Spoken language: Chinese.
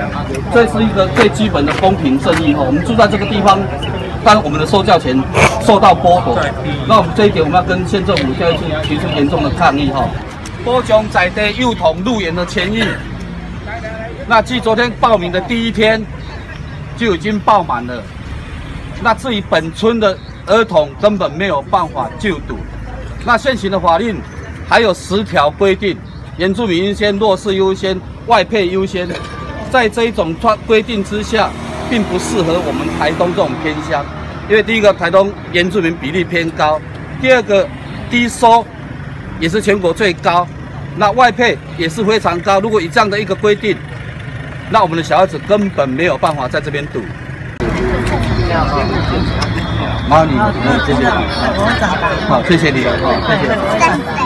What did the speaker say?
这是一个最基本的公平正义哈。我们住在这个地方，当我们的受教权受到剥夺，那我们这一点我们要跟县政府教育处提出严重的抗议哈。高雄在地幼童入园的权益，那继昨天报名的第一天就已经爆满了。那至于本村的儿童根本没有办法就读。那现行的法令还有10条规定，原住民优先、弱势优先、外配优先，在这一种规定之下，并不适合我们台东这种偏乡，因为第一个台东原住民比例偏高，第二个低收也是全国最高。那外配也是非常高，如果以这样的一个规定，那我们的小孩子根本没有办法在这边读。妈，你谢谢，好，谢谢你，好，谢谢。